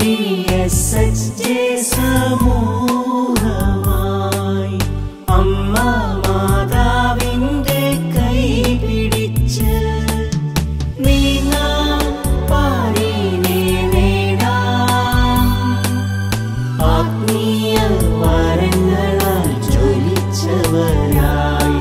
DSHJ സമൂഹമായി അമ്മ മാതാവിൻ്റെ കൈ പിടിച്ച് നീങ്ങാം പാരിനെ നേടാം ആത്മീയ വരങ്ങളാൽ ജ്വലിച്ചവരായി.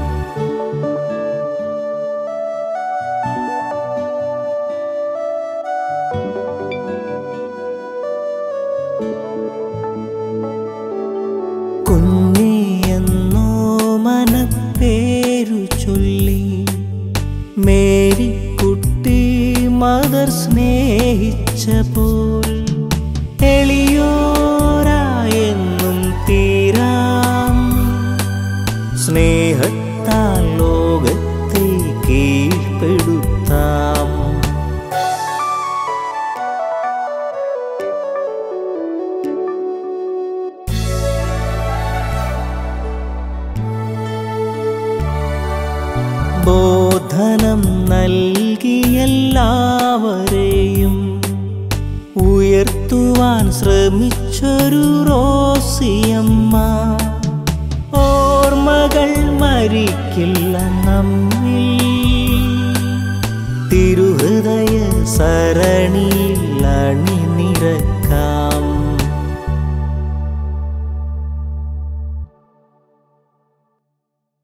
കുഞ്ഞിയെന്നോ മനപ്പേരു ചൊല്ലി മേരിക്കുട്ടി മദർ സ്നേഹിച്ച പോൽ എളിയോരായെന്നും തീരാം സ്നേഹത്താൽ ലോകത്തെ കീഴ്പ്പെടുത്താം. ബോധനം നൽകിയെല്ലാവരെയും ഉയർത്തുവാൻ ശ്രമിച്ചൊരു റോസിയമ്മ ഓർമ്മകൾ മരിക്കില്ല നമ്മിൽ തിരുഹൃദയ സരണി